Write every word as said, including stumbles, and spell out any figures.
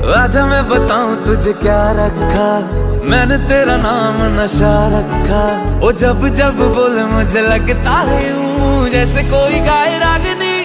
आजा मैं बताऊं तुझे क्या रखा, मैंने तेरा नाम नशा रखा। ओ जब जब बोले मुझे लगता है यूं जैसे कोई गाए राग